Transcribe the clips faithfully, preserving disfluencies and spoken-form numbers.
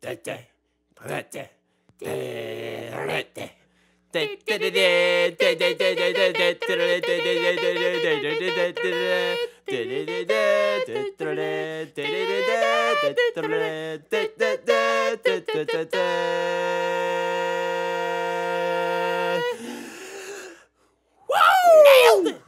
Nailed it!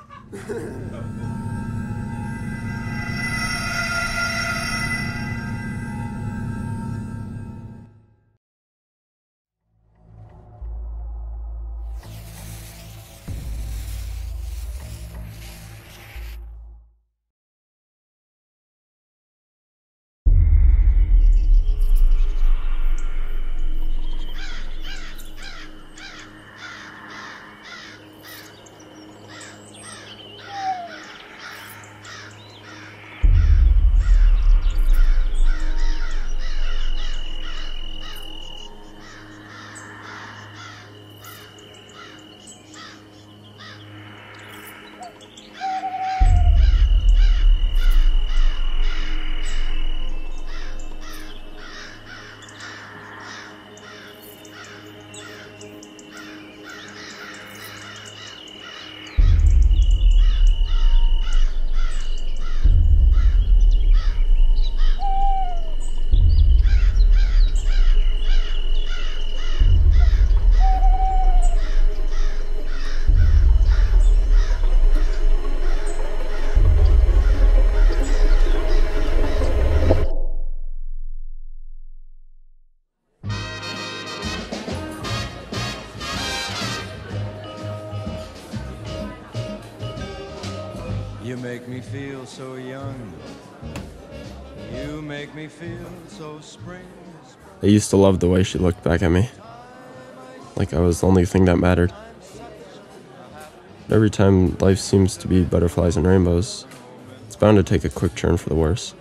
You make me feel so young. You make me feel so spring. I used to love the way she looked back at me, like I was the only thing that mattered. But every time life seems to be butterflies and rainbows, it's bound to take a quick turn for the worse.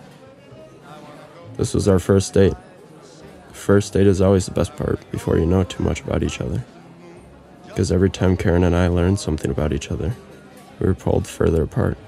This was our first date. The first date is always the best part before you know too much about each other. Because every time Karen and I learned something about each other, we were pulled further apart.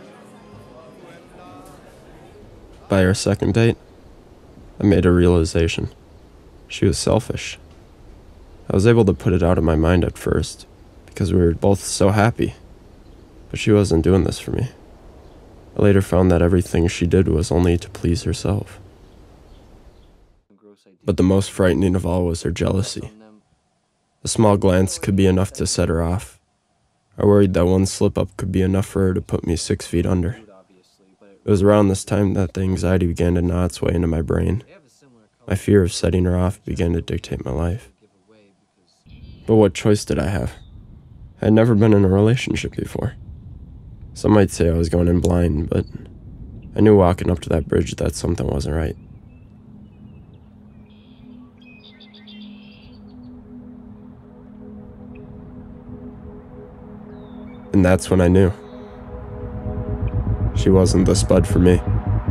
By our second date, I made a realization. She was selfish. I was able to put it out of my mind at first, because we were both so happy. But she wasn't doing this for me. I later found that everything she did was only to please herself. But the most frightening of all was her jealousy. A small glance could be enough to set her off. I worried that one slip-up could be enough for her to put me six feet under. It was around this time that the anxiety began to gnaw its way into my brain. My fear of setting her off began to dictate my life. But what choice did I have? I had never been in a relationship before. Some might say I was going in blind, but I knew walking up to that bridge that something wasn't right. And that's when I knew. She wasn't the spud for me.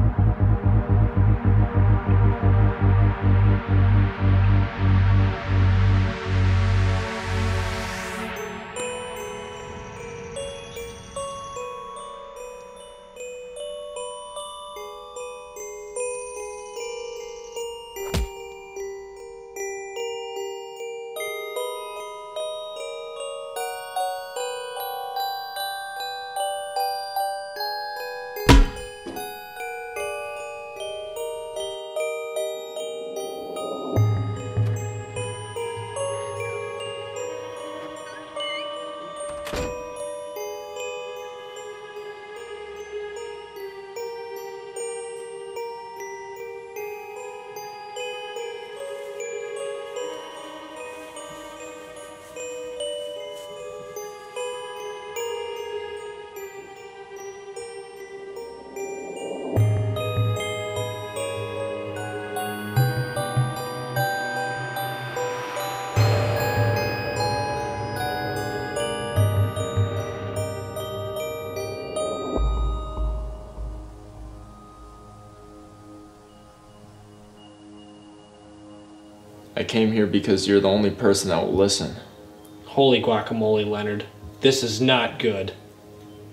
I came here because you're the only person that will listen. Holy guacamole, Leonard. This is not good.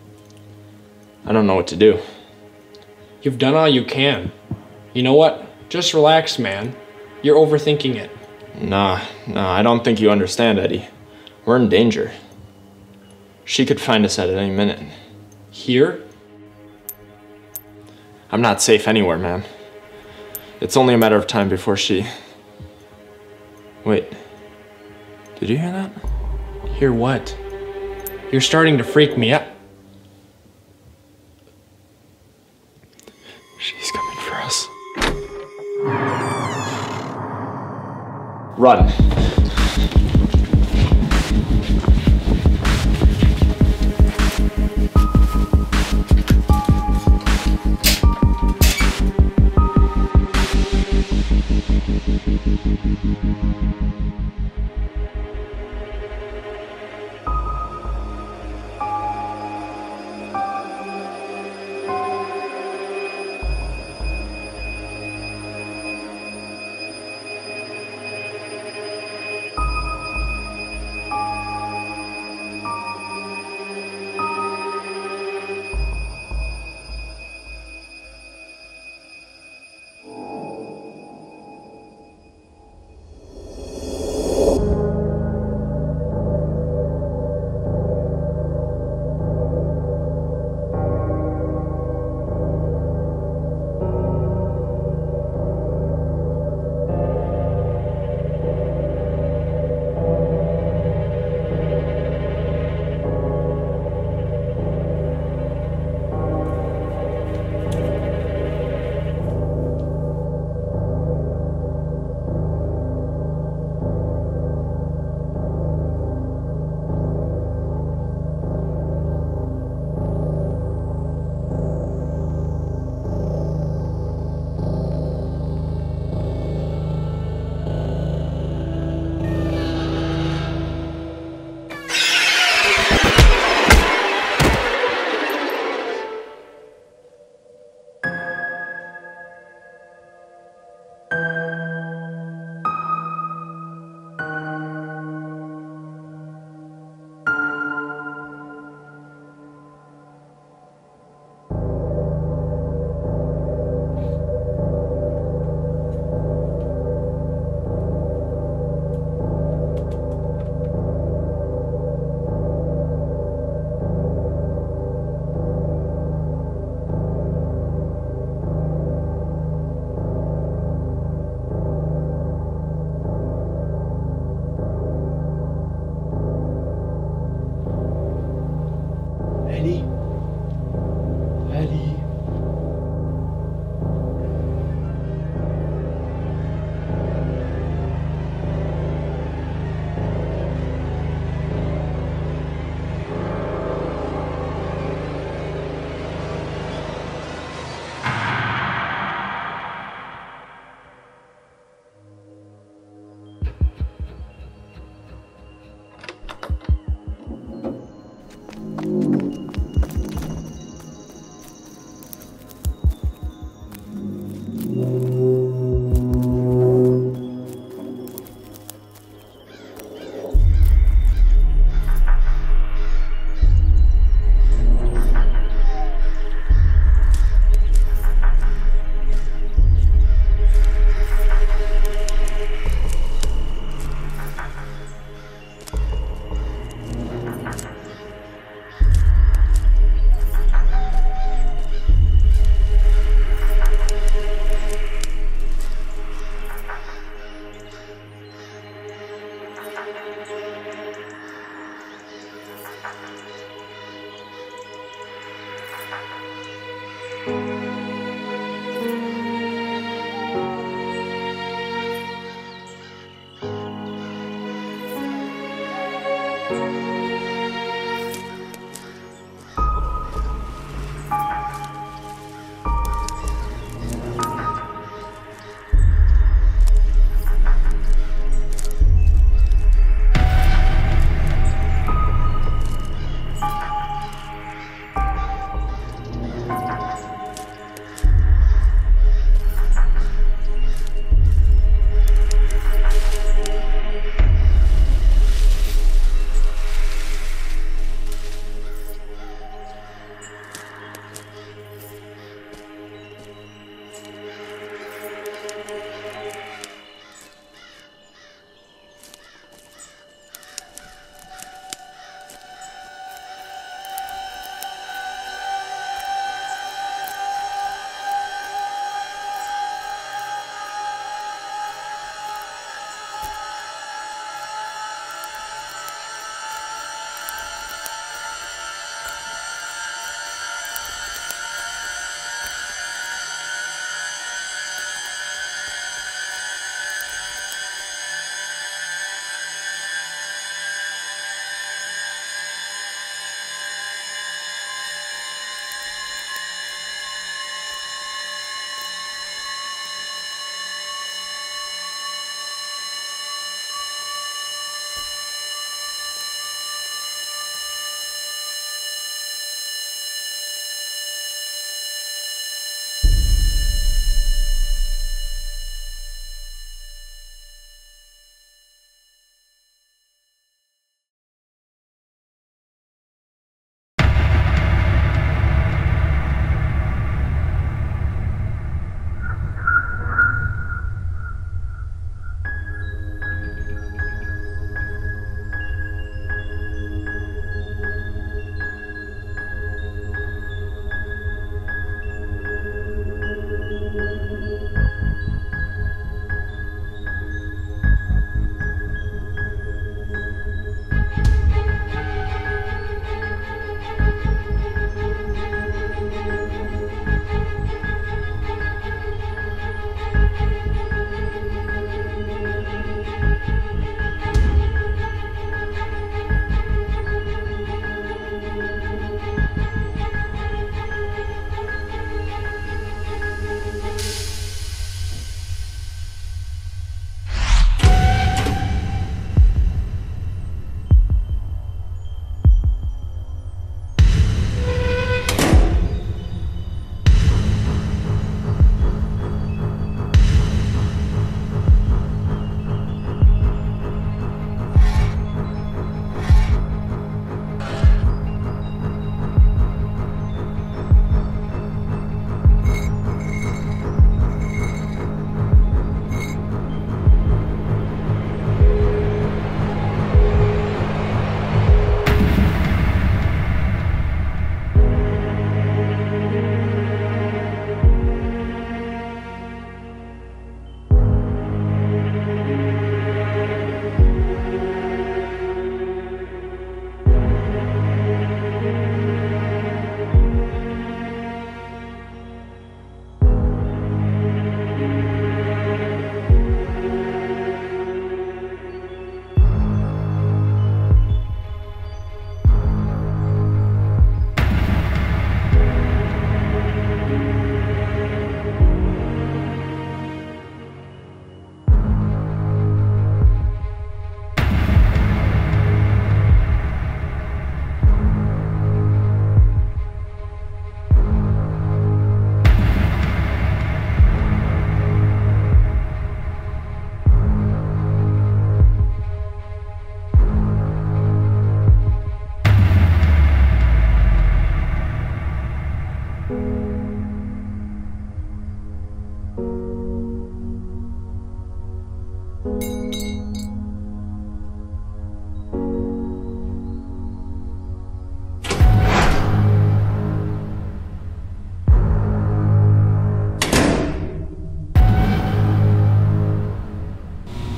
I don't know what to do. You've done all you can. You know what? Just relax, man. You're overthinking it. Nah, nah, I don't think you understand, Eddie. We're in danger. She could find us at any minute. Here? I'm not safe anywhere, man. It's only a matter of time before she... Wait. Did you hear that? Hear what? You're starting to freak me out. She's coming for us. Run.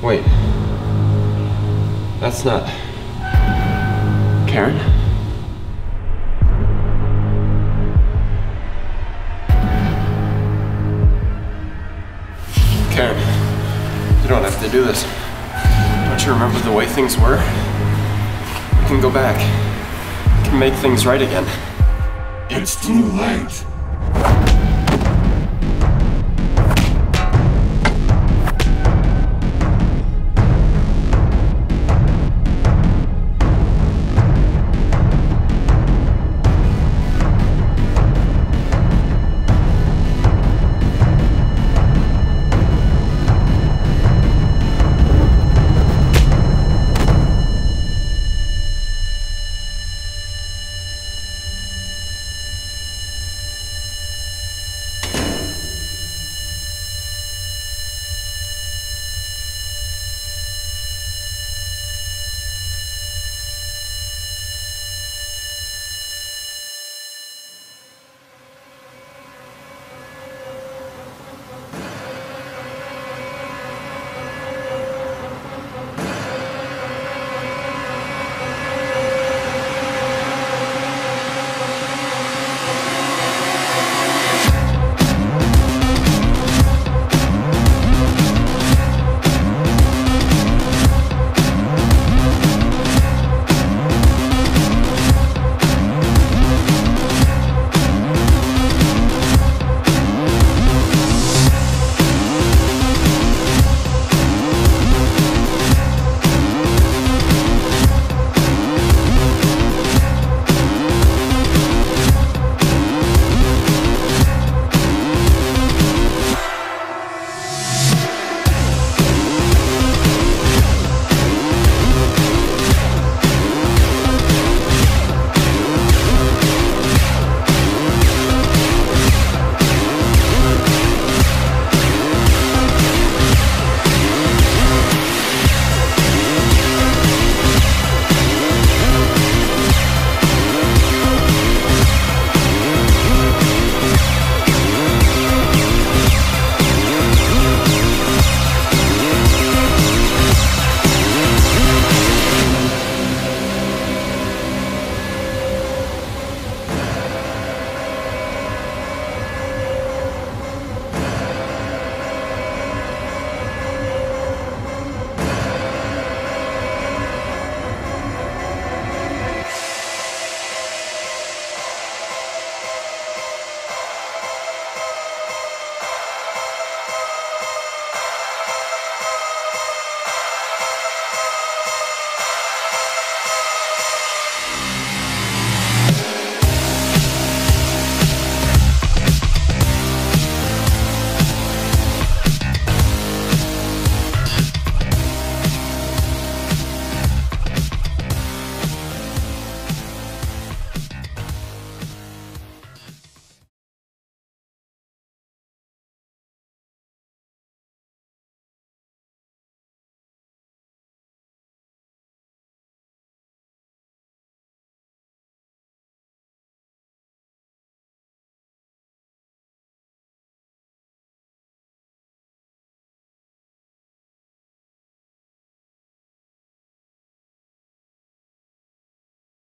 Wait. That's not... Karen? Karen, you don't have to do this. Don't you remember the way things were? We can go back. We can make things right again. It's too late.